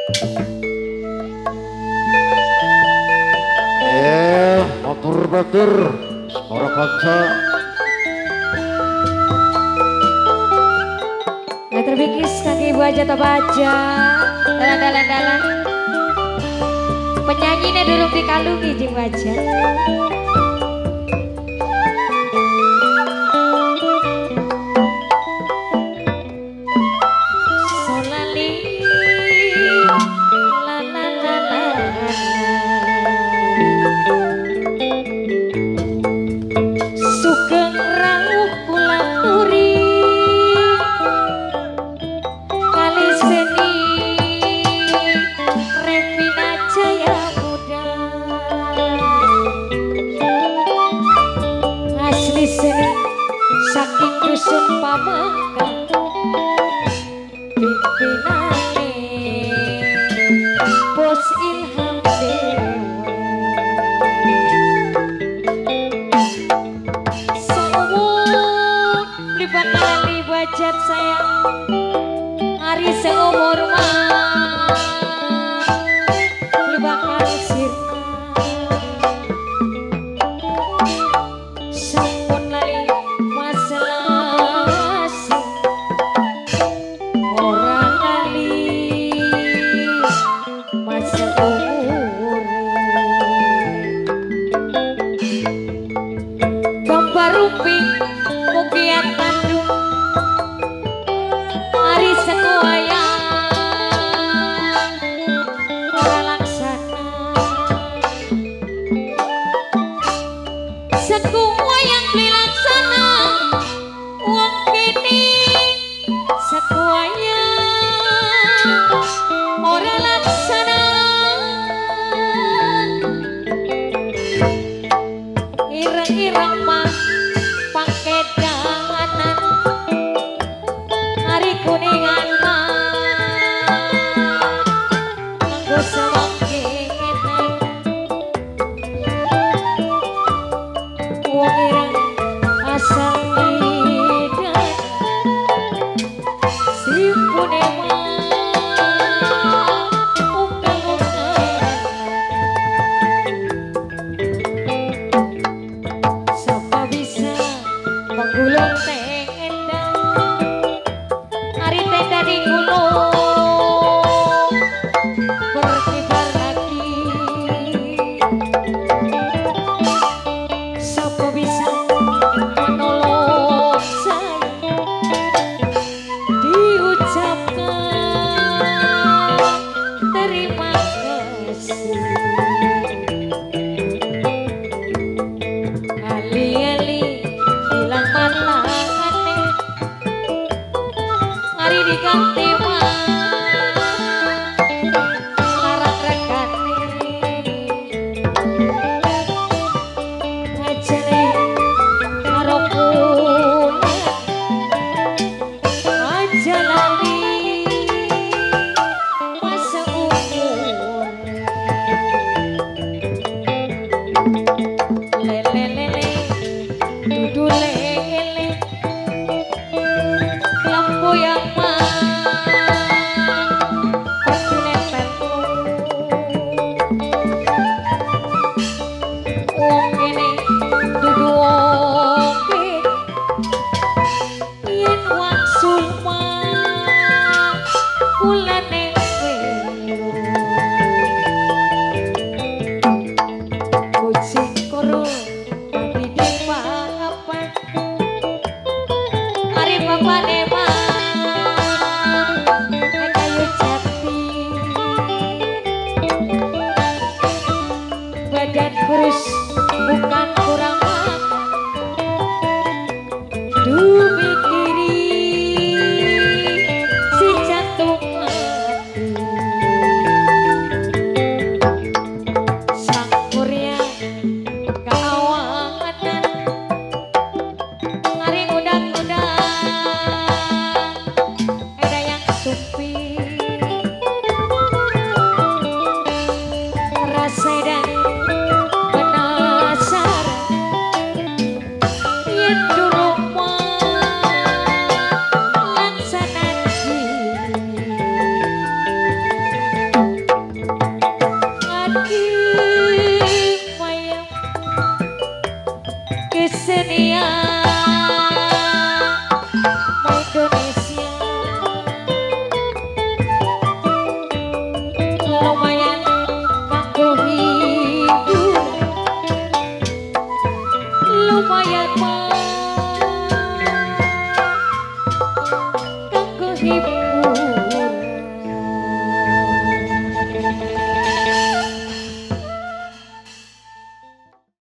Matur para kanca. Meter bikis kaki ibu aja top aja. Dalan. Penyanyinya duduk di kalungi jeung wajah. Saking dusun pamengkang pimpinane Bos Ilham Dewa seumur libat kali wajat sayang hari seumur mah libat kali sirna sampun lali Rumping mukian Bandung hari sekuayang ora laksana sekuayang beli laksana wong kini sekuayang ora laksana ireng-ireng mah pakai janganan hari kuningan mah nganggo sewangke eneng wong ireng asal lidah si punema gulung tenda hari tenda di gulung berkibar lagi siapa bisa menolong saya diucapkan terima kasih ali-ali hilang matangane hari diganti mah larang regane ajale karo pulang ajalani masa umur lele dudu lele lampu yang persinetan wong ini dudu oke yen waksul mah kulane kucing koro mati di apa sedia